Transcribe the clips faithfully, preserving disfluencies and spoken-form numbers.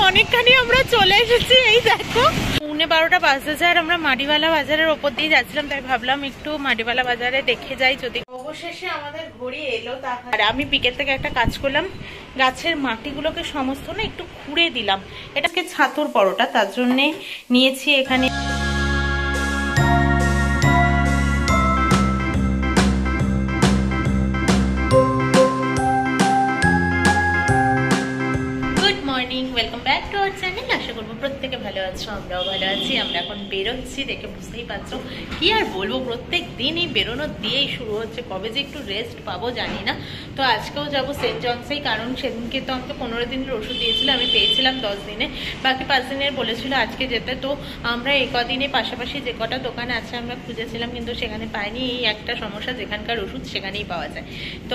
অনেকখানি আমরা চলে এসেছি। এই দেখো পৌনে বারোটা বাজছে আর আমরা মাটিওয়ালা বাজারের ওপর দিয়ে যাচ্ছিলাম, তাই ভাবলাম একটু মাটিওয়ালা বাজারে দেখে যাই। যদি অবশেষে আমাদের ঘড়ি এলো, তাহলে আমি বিকেল থেকে একটা কাজ করলাম, গাছের মাটিগুলোকে সমস্ত না একটু খুঁড়ে দিলাম। এটাকে ছাতুর পরোটা, তার জন্যে নিয়েছি এখানে welcome back to our channel. আশা করবো প্রত্যেকে ভালো আছো, আমরাও ভালো আছি। আমরা এখন বেরোচ্ছি, দেখে বুঝতেই পারছো। কি আর বলবো, প্রত্যেক দিনই বেরোনো দিয়েই শুরু হচ্ছে, কবে যে একটু রেস্ট পাবো জানি না। তো আজকেও যাবো সেন্ট জনসেই, কারণ সেদিনকে তো আমাকে পনেরো দিনের ওষুধ দিয়েছিল, আমি পেয়েছিলাম দশ দিনে, বাকি পাঁচ দিনের বলেছিল আজকে যেতে। তো আমরা এই কদিনে পাশাপাশি যে কটা দোকান আছে আমরা খুঁজেছিলাম, কিন্তু সেখানে পাইনি। এই একটা সমস্যা, যেখানকার ওষুধ সেখানেই পাওয়া যায়। তো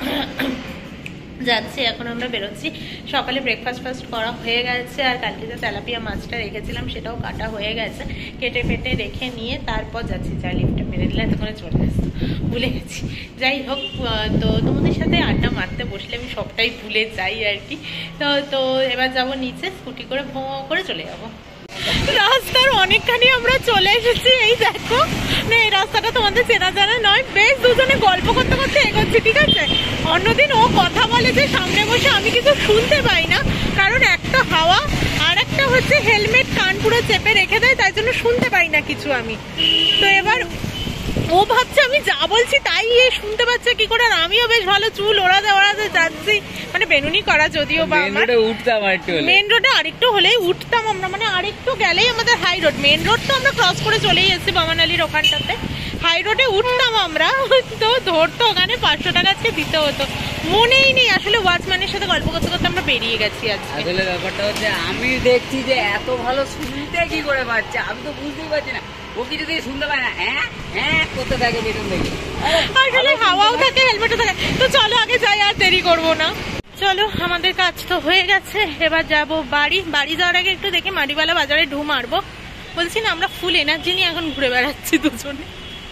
যাচ্ছি, এখন আমরা বেরোচ্ছি। সকালে ব্রেকফাস্ট ফাস্ট করা হয়ে গেছে, আর কালকে যে তেলাপিয়া মাছটা রেখেছিলাম সেটাও কাটা হয়ে গেছে, কেটে ফেটে রেখে নিয়ে তারপর যাচ্ছি। যা লিফটটা মেরে দিলে এতক্ষণে চলে আসতো, ভুলে গেছি। যাই হোক, তো তোমাদের সাথে আড্ডা মারতে বসলে আমি সবটাই ভুলে যাই আর কি। তো তো এবার যাবো নিচে, স্কুটি করে ভোঁ করে চলে যাবো। রাস্তার অনেকখানি আমরা চলে এসেছি। এই দেখো না, এই রাস্তাটা তোমাদের চেনা জানা নয়। বেশ দুজনে গল্প করতে করতে এগোচ্ছি, ঠিক আছে। অন্যদিন ও কথা বলে যে সামনে বসে, আমি কিছু শুনতে পাই না, কারণ একটা হাওয়া আর একটা হচ্ছে হেলমেট কান পুরো চেপে রেখে দেয়, তাই জন্য শুনতে পাই না কিছু আমি। তো এবার ও ভাবছে আমি যা বলছি তাই এ শুনতে পাচ্ছে কি করে, আর আমিও বেশ ভালো চুল ওড়াতে ওড়াতে যাচ্ছি, মানে বেনুনি করা যদিও বা আমার মেন রোডে আরেকটু হলেই উঠতাম আমরা, মানে আরেকটু গেলেই আমাদের হাই রোড। মেন রোড তো আমরা ক্রস করে চলেই এসেছি বামানালির ওখানটাতে, হাই রোডে উঠতাম আমরা। তো ধরতো ওখানে পাঁচশো টাকা আজকে দিতে হতো, মনেই নেই আসলে। ওয়াচম্যানের সাথে গল্প করতে করতে আমরা বেরিয়ে গেছি আজকে। আসলে ব্যাপারটা হচ্ছে, আমি দেখছি যে এত ভালো শুনতে কি করে পাচ্ছে, আমি তো বুঝতেই পারছি না। ও কিছু দিয়ে শুনতে পায় না, হ্যাঁ হ্যাঁ করতে থাকে পেছন থেকে। আসলে হাওয়াও থাকে, হেলমেটও থাকে। তো চলো আগে যাই, আর দেরি করবো না। চলো, আমাদের কাজ তো হয়ে গেছে, এবার যাবো বাড়ি। বাড়ি যাওয়ার আগে একটু দেখে মাটিওয়ালা বাজারে ঢু মারবো। বলছি না, আমরা ফুল এনার্জি নিয়ে এখন ঘুরে বেড়াচ্ছি দুজনে।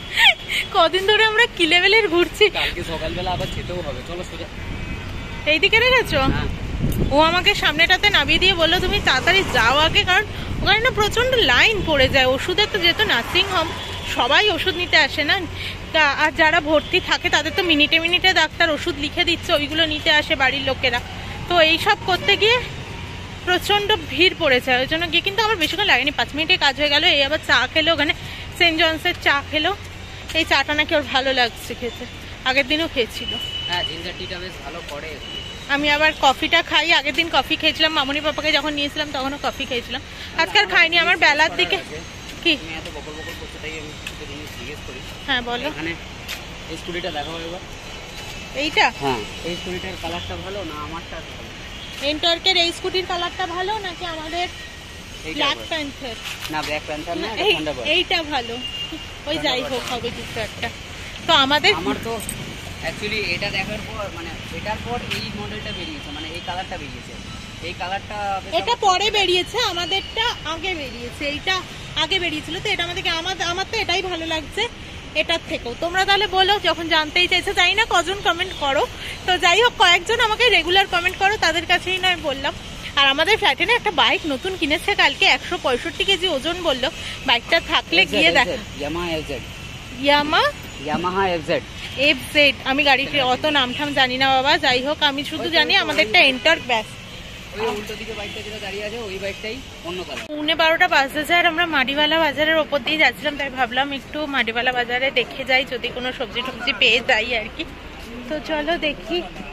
কদিন ধরে আমরা কি লেভেলের ঘুরছি। কালকে সকালবেলা আবার যেতেও হবে, চলো সোজা এইদিকে রেখেছো। ও আমাকে সামনেটাতে নামিয়ে দিয়ে বললো তুমি তাড়াতাড়ি যাও আগে, কারণ ওখানে না প্রচন্ড লাইন পড়ে যায় ওষুধের। তো যেহেতু নার্সিং হোম, সবাই ওষুধ নিতে আসে না, আর যারা ভর্তি থাকে তাদের তো মিনিটে মিনিটে ডাক্তার ওষুধ লিখে দিচ্ছে, ওইগুলো নিতে আসে বাড়ির লোকেরা। তো এইসব করতে গিয়ে প্রচন্ড ভিড় পড়েছে, ওই জন্য গিয়ে কিন্তু আমার বেশিক্ষণ লাগেনি, পাঁচ মিনিটে কাজ হয়ে গেল। এই আবার চা খেলো ওখানে, সেন্ট জনসের চা খেলো। এই চাটা নাকি ওর ভালো লাগছে খেতে, আগের দিনও খেয়েছিল। হ্যাঁ, জিঞ্জার টিটা বেশ ভালো করে। আমি আবার কফিটা খাই, আগের দিন কফি খেয়েছিলাম, মামনি পাপাকে যখন নিয়েছিলাম তখনও কফি খেয়েছিলাম, আজকাল খাইনি। আমার বেলার দিকে কি হ্যাঁ বলো, এখানে এই স্কুটিটা দেখাবো এবার। এইটা হ্যাঁ, এই স্কুটিটার কালারটা ভালো না আমারটা ভালো? এনটর্কের এই স্কুটির কালারটা ভালো নাকি আমাদের ব্ল্যাক প্যান্থার? না, ব্ল্যাক প্যান্থার না, এইটা ভালো। ওই যাই হোক, হবে কিছু একটা। তো আমাদের আমার তো অ্যাকচুয়ালি এটা দেখার পর, মানে এটার পর এই মডেলটা বেরিয়েছে, মানে এই কালারটা বেরিয়েছে। এই কালারটা এটা পরে বেরিয়েছে, আমাদেরটা আগে বেরিয়েছে। এইটা আগে বেরিয়েছিল, তো এটা আমাদেরকে আমার আমার তো এটাই ভালো লাগছে এটার থেকেও। তোমরা তাহলে বলো, যখন জানতেই চাইছো। জানি না কজন কমেন্ট করো, তো যাই হোক কয়েকজন আমাকে রেগুলার কমেন্ট করো, তাদের কাছেই নয় বললাম। আর আমাদের ফ্ল্যাটে না একটা বাইক নতুন কিনেছে কালকে, একশো পঁয়ষট্টি কেজি ওজন বললো। বাইকটা থাকলে গিয়ে দেখা। ইয়ামাহা এফজেড, ইয়ামা ইয়ামাহা এফজেড এফজেড আমি গাড়িটি অত নাম ঠাম জানি না বাবা। যাই হোক, আমি শুধু জানি আমাদেরটা এন্টার ব্যাস। পৌনে বারোটা বাজছে আর আমরা মাটিওয়ালা বাজারের ওপর দিয়ে যাচ্ছিলাম, তাই ভাবলাম একটু মাটিওয়ালা বাজারে দেখে যাই, যদি কোনো সবজি টবজি পেয়ে যাই আর কি। তো চলো দেখি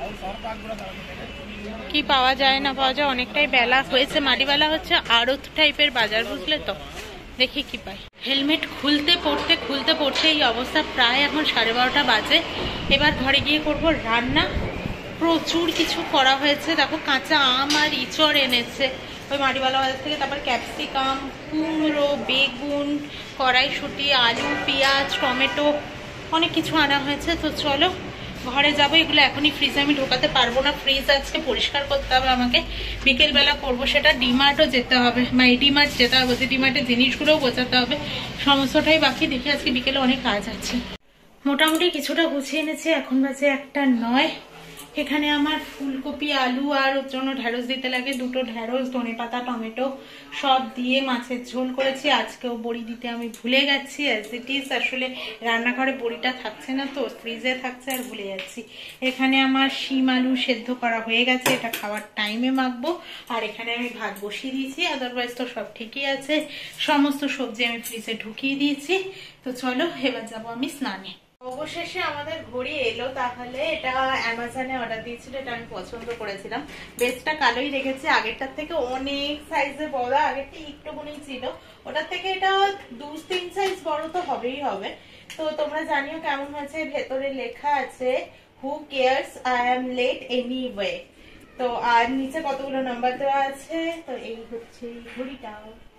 কি পাওয়া যায় না পাওয়া যায়। অনেকটাই বেলা হয়েছে, মাটিওয়ালা হচ্ছে আড়ত টাইপের বাজার, বুঝলে তো। দেখি কি পাই। হেলমেট খুলতে পড়তে খুলতে পড়তে এই অবস্থা। প্রায় এখন সাড়ে বারোটা বাজে। এবার ঘরে গিয়ে করবো রান্না। প্রচুর কিছু করা হয়েছে, দেখো কাঁচা আম আর ইঁচড় এনেছে ওই মাটিওয়ালা বাজার থেকে, তারপর ক্যাপসিকাম, কুমড়ো, বেগুন, কড়াইশুঁটি, আলু, পেঁয়াজ, টমেটো, অনেক কিছু আনা হয়েছে। তো চলো ঘরে যাবো। এগুলো এখনই ফ্রিজে আমি ঢোকাতে পারবো না, ফ্রিজ আজকে পরিষ্কার করতে হবে আমাকে, বিকেলবেলা করবো সেটা। ডিমার্টও যেতে হবে, মানে ডিমার্ট যেতে হবে, ডিমার্টের জিনিসগুলোও গোছাতে হবে, সমস্তটাই বাকি। দেখি আজকে বিকেলে অনেক কাজ আছে। মোটামুটি কিছুটা গুছিয়ে এনেছি, এখন বাজে একটা নয়। এখানে আমার ফুলকপি আলু আর ওর জন্য ঢ্যাঁড়স দিতে লাগে, দুটো ঢ্যাঁড়স ধনেপাতা টমেটো সব দিয়ে মাছের ঝোল করেছি। আজকেও বড়ি দিতে আমি ভুলে গেছি, অ্যাজ ইট ইজ আসলে রান্নাঘরে বড়িটা থাকছে না তো, ফ্রিজে থাকছে আর ভুলে যাচ্ছি। এখানে আমার শিম আলু সেদ্ধ করা হয়ে গেছে, এটা খাওয়ার টাইমে মাখবো। আর এখানে আমি ভাত বসিয়ে দিয়েছি, আদারওয়াইজ তো সব ঠিকই আছে। সমস্ত সবজি আমি ফ্রিজে ঢুকিয়ে দিয়েছি। তো চলো এবার যাবো আমি স্নানে। অবশেষে আমাদের ঘড়ি এলো। তাহলে এটা অ্যামাজনে অর্ডার দিয়েছিল, এটা আমি পছন্দ করেছিলাম। বেসটা কালোই রেখেছে, আগেরটার থেকে অনেক সাইজে বড়, আগেরটা একটুখানি ছিল, ওটার থেকে এটা দু তিন সাইজ বড় তো হবেই হবে। তো তোমরা জানিও কেমন হয়েছে। ভেতরে লেখা আছে who cares I am late anyway. তো আর নিচে কতগুলো নাম্বার দেওয়া আছে। তো এই হচ্ছে ঘড়িটা।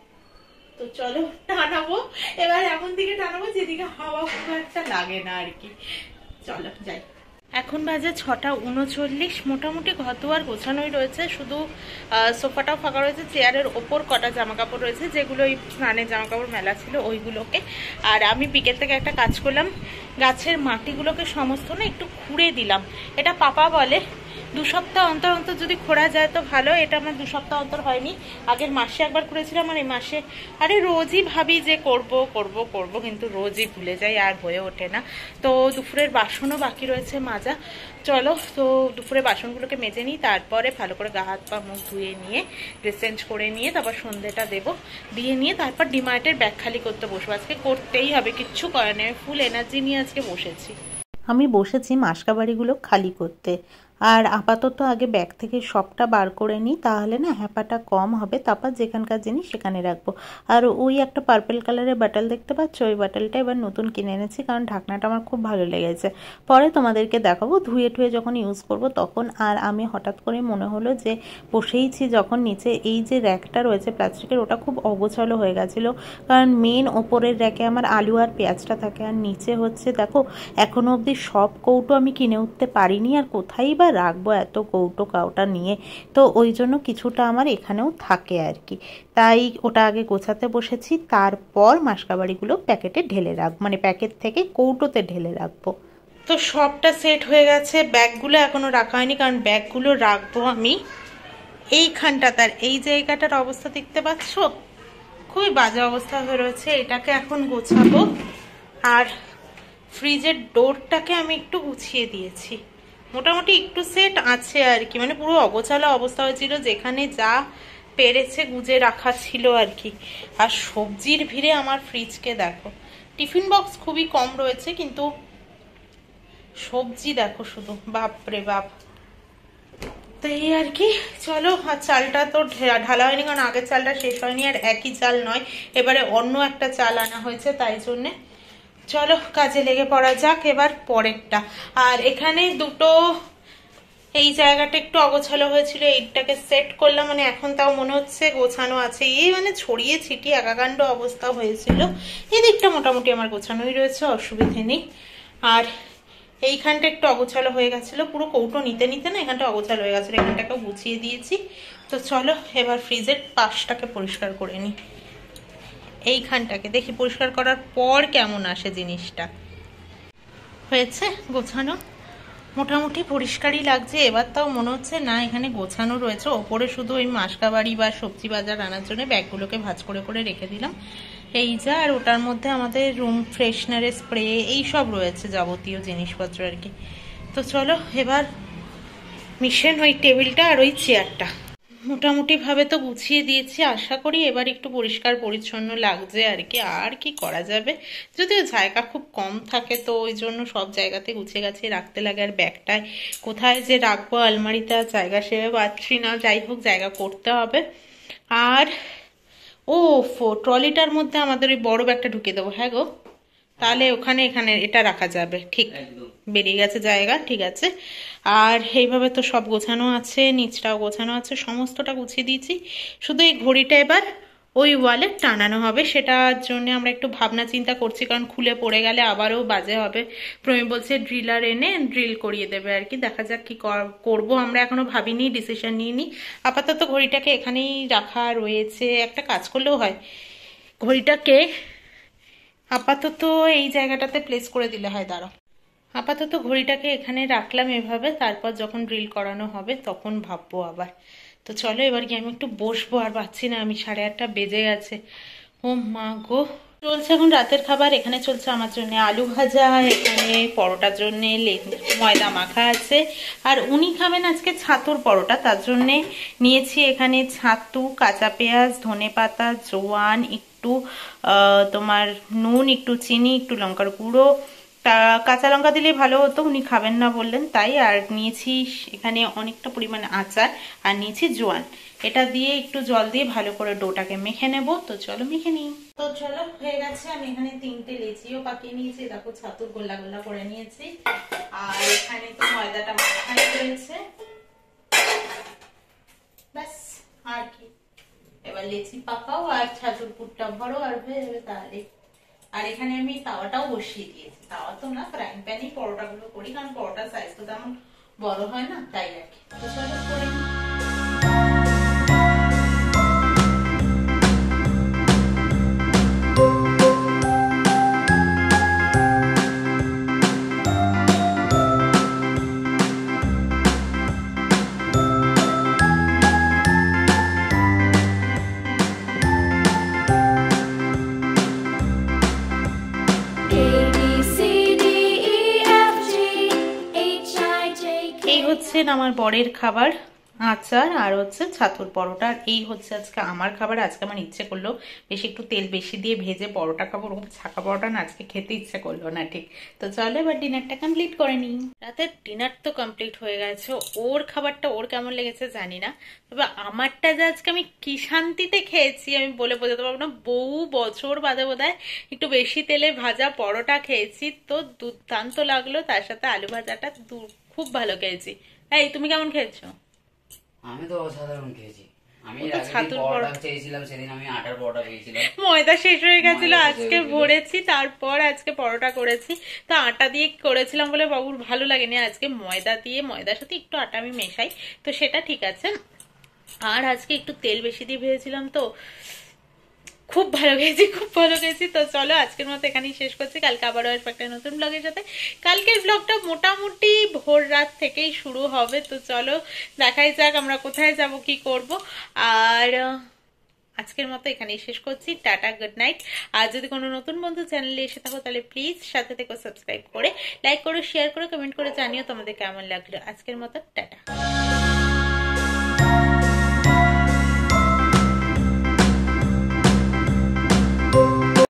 তো চলো টানাবো এবার, এমন দিকে টানাবো যেদিকে হাওয়া খুব একটা লাগে না আর কি। চলো যাই। এখন বাজে ছটা উনচল্লিশ। মোটামুটি ঘর দুয়ার গোছানোই রয়েছে, শুধু সোফাটাও ফাঁকা রয়েছে। চেয়ারের ওপর কটা জামা কাপড় রয়েছে, যেগুলো ওই স্নানের জামা কাপড় মেলা ছিল ওইগুলোকে। আর আমি বিকেল থেকে একটা কাজ করলাম, গাছের মাটিগুলোকে সমস্ত না একটু খুঁড়ে দিলাম। এটা পাপা বলে দু সপ্তাহ অন্তর অন্তর যদি খোঁড়া যায় তো ভালো। এটা আমার দু সপ্তাহ অন্তর হয়নি, আগের মাসে একবার করেছিলাম আর এই মাসে। আরে রোজই ভাবি যে করব করব করব, কিন্তু রোজই ভুলে যাই আর হয়ে ওঠে না। তো দুপুরের বাসনও বাকি রয়েছে মাজা। চলো তো দুপুরে বাসনগুলোকে মেজে নিই, তারপরে ভালো করে গা হাত পা মুখ ধুয়ে নিয়ে ড্রেস চেঞ্জ করে নিয়ে তারপর সন্ধ্যেটা দেবো, দিয়ে নিয়ে তারপর ডিমার্টের ব্যাগ খালি করতে বসবো। আজকে করতেই হবে, কিচ্ছু করার নেই। ফুল এনার্জি নিয়ে আজকে বসেছি। আমি বসেছি মাসকা বাড়িগুলো খালি করতে। আর আপাতত আগে ব্যাগ থেকে সবটা বার করে নিই, তাহলে না হ্যাপাটা কম হবে। তারপর যেখানকার জিনিস সেখানে রাখবো। আর ওই একটা পার্পল কালারের বাটল দেখতে পাচ্ছ, ওই বাটলটা এবার নতুন কিনে এনেছি, কারণ ঢাকনাটা আমার খুব ভালো লেগেছে। পরে তোমাদেরকে দেখাবো ধুয়ে টুয়ে যখন ইউজ করব তখন। আর আমি হঠাৎ করে মনে হলো যে বসেইছি যখন, নিচে এই যে র্যাকটা রয়েছে প্লাস্টিকের, ওটা খুব অগোছালো হয়ে গেছিলো। কারণ মেন ওপরের র্যাকে আমার আলু আর পেঁয়াজটা থাকে, আর নিচে হচ্ছে দেখো এখনো অবধি সব কৌটো আমি কিনে উঠতে পারিনি। আর কোথায় বা রাখবো এত কৌটো কাউটা নিয়ে, তো ওই জন্য কিছুটা আমার এখানেও থাকে আর কি। তাই ওটা আগে গোছাতে বসেছি, তারপর মাসকাবাড়িগুলো প্যাকেটে ঢেলে রাখবো, মানে প্যাকেট থেকে কৌটোতে ঢেলে রাখবো। তো সবটা সেট হয়ে গেছে, ব্যাগগুলো এখনো রাখা হয়নি, কারণ ব্যাগগুলো রাখবো আমি এইখানটা। তার এই জায়গাটার অবস্থা দেখতে পাচ্ছ, খুবই বাজে অবস্থা হয়ে রয়েছে। এটাকে এখন গোছাবো। আর ফ্রিজের ডোরটাকে আমি একটু গুছিয়ে দিয়েছি, মোটামুটি একটু সেট আছে আর কি। মানে পুরো অগোছালো অবস্থা হয়েছিল, যেখানে যা পেরেছে গুজে রাখা ছিল আর কি। আর সবজির ভিড়ে আমার ফ্রিজকে দেখো, টিফিন বক্স খুবই কম রয়েছে, কিন্তু সবজি দেখো শুধু, বাপরে বাপ। তো এই আর কি। চলো, আর চালটা তো ঢালা হয়নি, কারণ আগের চালটা শেষ হয়নি, আর একই চাল নয়, এবারে অন্য একটা চাল আনা হয়েছে, তাই জন্যে। চলো কাজে লেগে পড়া যাক এবার পরেরটা। আর এখানে দুটো, এই জায়গাটা একটু অগোছালো হয়েছিল, এইটাকে সেট করলাম, মানে এখন তাও মনে হচ্ছে গোছানো আছে। এই মানে ছড়িয়ে ছিটিয়ে একাকাণ্ড অবস্থা হয়েছিল। এই দিকটা মোটামুটি আমার গোছানোই রয়েছে, অসুবিধে নেই। আর এইখানটা একটু অগোছালো হয়ে গেছিলো, পুরো কৌটো নিতে নিতে না এখানটা অগোছালো হয়ে গেছিলো, এখানটাকে গুছিয়ে দিয়েছি। তো চলো এবার ফ্রিজের পাশটাকে পরিষ্কার করে নিই। এইখানটাকে দেখি পরিষ্কার করার পর কেমন আসে জিনিসটা। হয়েছে গোছানো, মোটামুটি পরিষ্কারই লাগছে। এবার তাও মনে হচ্ছে না এখানে গোছানো রয়েছে। ওপরে শুধু ওই মাসকাবাড়ি বা সবজি বাজার আনার জন্য ব্যাগগুলোকে ভাঁজ করে করে রেখে দিলাম, এই যা। আর ওটার মধ্যে আমাদের রুম ফ্রেশনারের স্প্রে এই সব রয়েছে, যাবতীয় জিনিসপত্র আর কি। তো চলো এবার মিশেন ওই টেবিলটা আর ওই চেয়ারটা মোটামুটি ভাবে তো গুছিয়ে দিয়েছি। আশা করি এবার একটু পরিষ্কার পরিচ্ছন্ন লাগছে আর কি। আর কি করা যাবে, যদিও জায়গা খুব কম থাকে, তো ওই জন্য সব জায়গাতে গুছিয়ে গাছিয়ে রাখতে লাগে। আর ব্যাগটায় কোথায় যে রাখবো, আলমারিতে জায়গা সেভাবে পাচ্ছি না। যাই হোক, জায়গা করতে হবে। আর ও ফো ট্রলিটার মধ্যে আমাদের ওই বড় ব্যাগটা ঢুকিয়ে দেবো। হ্যাঁ গো, তাহলে ওখানে এখানে এটা রাখা যাবে। ঠিক, বেরিয়ে গেছে জায়গা, ঠিক আছে। আর এইভাবে তো সব গোছানো আছে, নিচটাও গোছানো আছে, সমস্তটা গুছিয়ে দিয়েছি। শুধু এই ঘড়িটা এবার ওই ওয়ালে টানানো হবে, সেটার জন্য আমরা একটু ভাবনা চিন্তা করছি, কারণ খুলে পড়ে গেলে আবারও বাজে হবে। প্রমি বলছে ড্রিলার এনে ড্রিল করিয়ে দেবে আর কি। দেখা যাক কি করবো, আমরা এখনো ভাবিনি, ডিসিশন নিইনি। আপাতত ঘড়িটাকে এখানেই রাখা রয়েছে। একটা কাজ করলেও হয়, ঘড়িটাকে আপাতত এই জায়গাটাতে প্লেস করে দিলে হয়। দাঁড়াও, আপাতত ঘড়িটাকে এখানে রাখলাম এভাবে, তারপর যখন ড্রিল করানো হবে তখন ভাববো আবার। তো চলো এবার গিয়ে আমি একটু বসবো, আর পাচ্ছি না আমি, সাড়ে আটটা বেজে গেছে। ও মা গো। চলছে এখন রাতের খাবার। এখানে চলছে আমার জন্য আলু ভাজা, এখানে পরোটার জন্য ময়দা মাখা আছে, আর উনি খাবেন আজকে ছাতুর পরোটা, তার জন্যে নিয়েছি এখানে ছাতু, কাঁচা পেঁয়াজ, ধনে পাতা, জোয়ান, একটু তোমার নুন, একটু চিনি, একটু লঙ্কার গুঁড়ো, তা কাঁচা লঙ্কা দিলে ভালো হতো, উনি খাবেন না বললেন তাই। আর নিয়েছি এখানে অনেকটা পরিমাণে আচার, আর নিয়েছি জোয়ান। এটা দিয়ে একটু জল দিয়ে ভালো করে ডোটাকে মেখে নেব। তো চলো মেখে নিই। তো চলো হয়ে গেছে। আমি এখানে তিনটে লেচিও পাকিয়ে নিয়েছি, দেখো ছাতুর গোল্লা গোল্লা করে নিয়েছি, আর এখানে তো ময়দাটা মাখাই রয়েছে, ব্যাস আর কি। এবার লেচি পাকাও আর ছাতুর পুরটা ভরো, আর হয়ে যাবে তাহলে। আর এখানে আমি তাওয়াটাও বসিয়ে দিয়েছি, তাওয়া তো না, ফ্রাইং প্যানেই পরোটাগুলো করি, কারণ পরোটার সাইজ তো তেমন বড় হয় না, তাই আর কি। তো চলো করে নিই। আমার বরের খাবার, আচার, আর হচ্ছে ছাতুর পরোটা। এই হচ্ছে আজকে আমার খাবার। আজকে আমার ইচ্ছে করলো বেশি একটু তেল বেশি দিয়ে ভেজে পরোটা খাবো, ওরকম ছাকা পরোটা না আজকে খেতে ইচ্ছে করলো না ঠিক। তো চলো এবার ডিনারটা কমপ্লিট করে নিই। রাতের ডিনার তো কমপ্লিট হয়ে গেছে, ওর খাবারটা ওর কেমন লেগেছে জানি না, তবে আমারটা যে আজকে আমি কি শান্তিতে খেয়েছি আমি বলে বোঝাতে পারবো না। বহু বছর বাদে বোধহয় একটু বেশি তেলে ভাজা পরোটা খেয়েছি, তো দুর্দান্ত লাগলো। তার সাথে আলু ভাজাটা খুব ভালো খেয়েছি। এই তুমি কেমন খেয়েছো? আমি তো অসাধারণ খেয়েছি। আমি ছাতুর পরোটা চেয়েছিলাম সেদিন, আমি আটার পরোটা পেয়েছিলাম, ময়দা শেষ হয়ে গেছিল, আজকে ভরেছি, তারপর আজকে পরোটা করেছি। তো আটা দিয়ে করেছিলাম বলে বাবুর ভালো লাগেনি, আজকে ময়দা দিয়ে, ময়দার সাথে একটু আটা আমি মেশাই, তো সেটা ঠিক আছে। আর আজকে একটু তেল বেশি দিয়ে ভেজেছিলাম, তো খুব ভালো খেয়েছি, খুব ভালো খেয়েছি। তো চলো আজকের মতো এখানেই শেষ করছি, কালকে আবারও আসবো একটা নতুন ব্লগের সাথে। কালকের ব্লগটা মোটামুটি ভোর রাত থেকেই শুরু হবে, তো চলো দেখাই যাক আমরা কোথায় যাব, কি করব। আর আজকের মতো এখানেই শেষ করছি, টাটা, গুড নাইট। আর যদি কোনো নতুন বন্ধু চ্যানেলে এসে থাকো তাহলে প্লিজ সাথে থেকে সাবস্ক্রাইব করে, লাইক করো, শেয়ার করো, কমেন্ট করে জানিও তোমাদের কেমন লাগলো। আজকের মতো টাটা।